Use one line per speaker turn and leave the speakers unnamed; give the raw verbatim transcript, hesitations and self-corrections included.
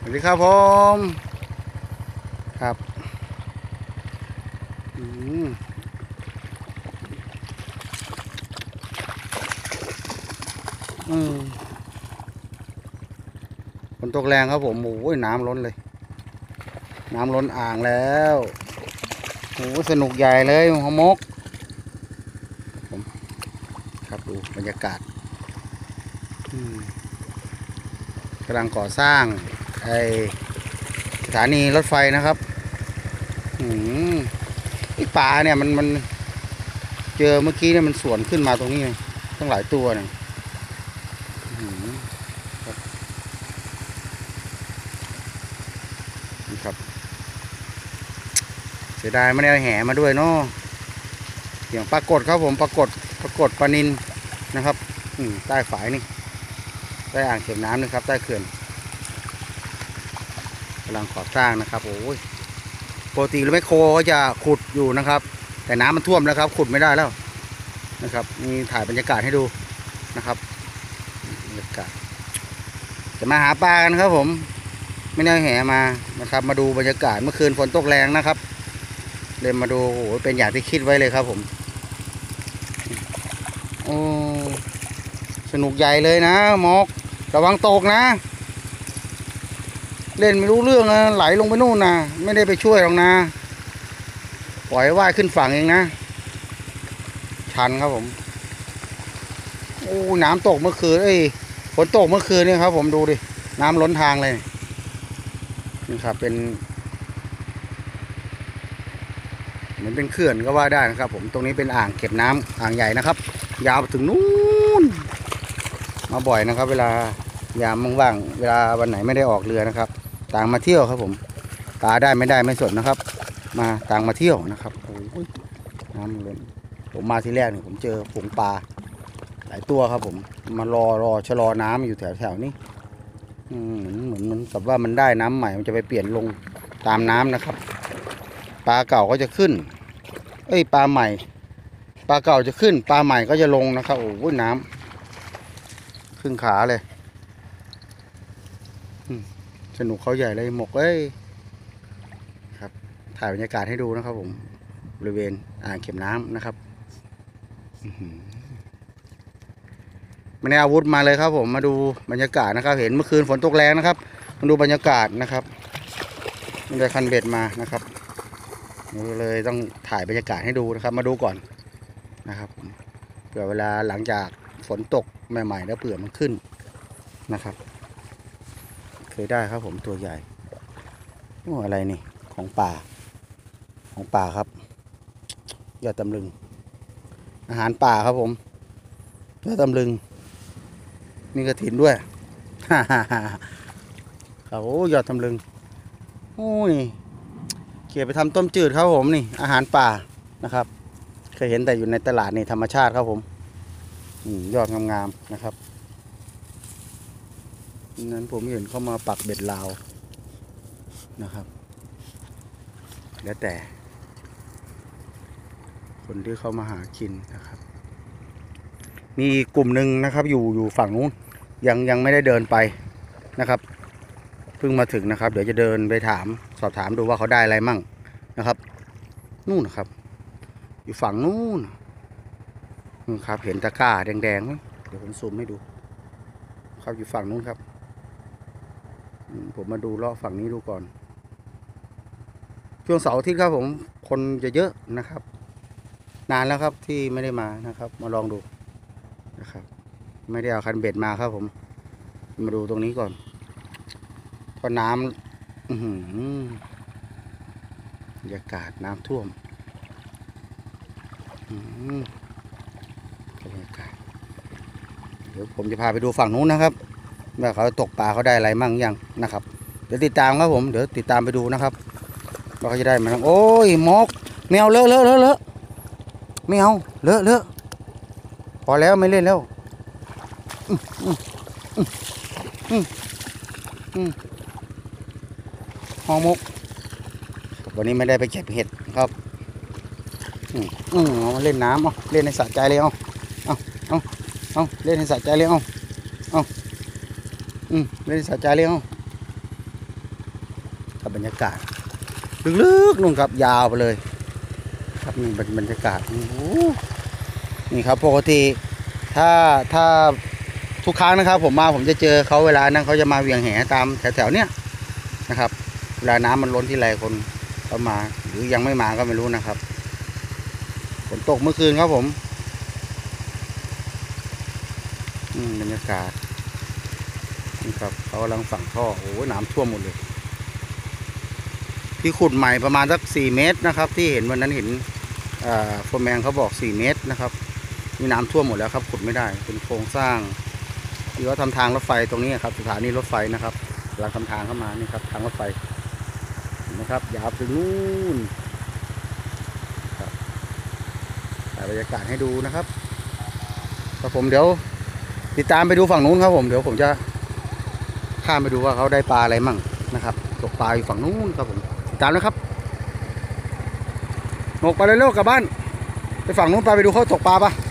วัสดีครับผมครับอืมอืมฝนตกแรงครับผมโอ้ยน้ำล้นเลยน้ำล้นอ่างแล้วโอ้สนุกใหญ่เลยฮอมกผมครับดูบรรยากาศกำลังก่อสร้างไอสถานีรถไฟนะครับอืมไอปลาเนี่ยมันมันเจอเมื่อกี้เนี่ยมันสวนขึ้นมาตรงนี้ตั้งหลายตัวเนี่ยนี่ครับเสียดายไม่ได้เอาแหมาด้วยเนาะอย่างปรากฏครับผมปรากฏปรากฏปลานิลนะครับอืมใต้ฝายนี่ใต้อ่างเก็บน้ำนะครับใต้เขื่อนกำลังก่อสร้างนะครับโอ้ยปกติรถแมคโครก็จะขุดอยู่นะครับแต่น้ำมันท่วมแล้วครับขุดไม่ได้แล้วนะครับมีถ่ายบรรยากาศให้ดูนะครับบรรยากาศจะมาหาปลากันครับผมไม่ได้แหมานะครับมาดูบรรยากาศเมื่อคืนฝนตกแรงนะครับเลยมาดูโอ้โหเป็นอย่างที่คิดไว้เลยครับผมโอ้สนุกใหญ่เลยนะมอกระวังตกนะเล่นไม่รู้เรื่องนะไหลลงไปนู่นนะไม่ได้ไปช่วยหรอกนะปล่อยว่ายขึ้นฝั่งเองนะชันครับผมโอ้น้ำตกเมื่อคืนเอ้ยฝนตกเมื่อคืนนี่ครับผมดูดิน้ำล้นทางเลยนี่ครับเป็นเหมือนเป็นเขื่อนก็ว่าได้นะครับผมตรงนี้เป็นอ่างเก็บน้ำอ่างใหญ่นะครับยาวถึงนู้นมาบ่อยนะครับเวลายามว่างๆเวลาวันไหนไม่ได้ออกเรือนะครับต่างมาเที่ยวครับผมปลาได้ไม่ได้ไม่สนนะครับมาต่างมาเที่ยวนะครับโอ้ยน้ำล้นผมมาที่แรกเนี่ยผมเจอฝูงปลาหลายตัวครับผมมารอรอชะลอน้ำอยู่แถวแถวนี้เหมือนเหมือนเหมือนกับว่ามันได้น้ำใหม่มันจะไปเปลี่ยนลงตามน้ำนะครับปลาเก่าก็จะขึ้นเอ้ยปลาใหม่ปลาเก่าจะขึ้นปลาใหม่ก็จะลงนะครับโอ้ยน้ำครึ่งขาเลยสนุกเขาใหญ่เลยหมกเอ้ยครับถ่ายบรรยากาศให้ดูนะครับผมบริเวณอ่างเก็บน้ำนะครับไม่ได้อาวุธมาเลยครับผมมาดูบรรยากาศนะครับเห็นเมื่อคืนฝนตกแรงนะครับมาดูบรรยากาศนะครับไม่ได้คันเบ็ดมานะครับเลยต้องถ่ายบรรยากาศให้ดูนะครับมาดูก่อนนะครับเผื่อเวลาหลังจากฝนตกใหม่ๆแล้วเผื่อมันขึ้นนะครับเคยได้ครับผมตัวใหญ่โอ้อะไรนี่ของป่าของป่าครับยอดตำลึงอาหารป่าครับผมยอดตำลึงมีกระถินด้วยฮ่าฮ่าฮ่าโอ้ยอดตำลึงโอ้นี่เกี่ยวไปทำต้มจืดครับผมนี่อาหารป่านะครับเคยเห็นแต่อยู่ในตลาดนี่ธรรมชาติครับผมยอดงามๆนะครับนั้นผมเห็นเข้ามาปักเบ็ดลาวนะครับแล้วแต่คนที่เข้ามาหากินนะครับมีกลุ่มหนึ่งนะครับอยู่อยู่ฝั่งนู้นยังยังไม่ได้เดินไปนะครับเพิ่งมาถึงนะครับเดี๋ยวจะเดินไปถามสอบถามดูว่าเขาได้อะไรมั่งนะครับนู่นนะครับอยู่ฝั่งนู้นครับเห็นตะกร้าแดงๆไหมเดี๋ยวผมซูมให้ดูครับอยู่ฝั่งนู้นครับผมมาดูเลาะฝั่งนี้ดูก่อนช่วงเสาร์อาทิตย์ครับผมคนจะเยอะนะครับนานแล้วครับที่ไม่ได้มานะครับมาลองดูนะครับไม่ได้เอาคันเบ็ดมาครับผมมาดูตรงนี้ก่อนเพราะน้ำบรรยากาศน้ำท่วมบรรยากาศเดี๋ยวผมจะพาไปดูฝั่งนู้นนะครับว่าเขาตกปลาเขาได้อะไรมั่งยังนะครับเดี๋ยวติดตามครับผมเดี๋ยวติดตามไปดูนะครับว่าเขาจะได้มาโอ้ยมกแมวเลอะเลอะเลอะเลอะไม่เอาเลอะเลอะพอแล้วไม่เล่นแล้วหอมกวันนี้ไม่ได้ไปเก็บเห็ดครับอืมอืมเอาเล่นน้ำเอาเล่นในสระใจเลยเอาเอาเอาเอาเล่นในสระใจเลยเอาเอาอืมเล่นในสระใจเลยเอารรยากาศลึกๆนู่นครับยาวไปเลยครับนี่เป็นบรรยากาศโอ้โหนี่ครับปกติถ้าถ้าทุกครั้งนะครับ ผมมาผมจะเจอเขาเวลานั้นเขาจะมาเวียงแหตามแถวๆเนี้ยนะครับเวลาน้ำมันล้นที่ไรคนเขามาหรือยังไม่มาก็ไม่รู้นะครับฝนตกเมื่อคืนครับผมอืมบรรยากาศนี่ครับเขากำลังฝังท่อโอ้โหน้ำท่วมหมดเลยที่ขุดใหม่ประมาณสักสี่เมตรนะครับ ที่เห็นวันนั้นเห็นโฟร์แมนเขาบอกสี่เมตรนะครับมีน้ำท่วมหมดแล้วครับขุดไม่ได้เป็นโครงสร้างที่เขาทำทางรถไฟตรงนี้ครับสถานีรถไฟนะครับกำลังทำทางเข้ามานี่ครับทางรถไฟนะครับยาวถึงนู่นครับถ่ายบรรยากาศให้ดูนะครับครับผมเดี๋ยวติดตามไปดูฝั่งนู้นครับผมเดี๋ยวผมจะข้ามไปดูว่าเขาได้ปลาอะไรมั่งนะครับตกปลาอยู่ฝั่งนู้นครับผมติดตามนะครับหนกไปเลยเร็วกลับบ้านไปฝั่งนู้นปลาไปดูเขาตกปลาปะ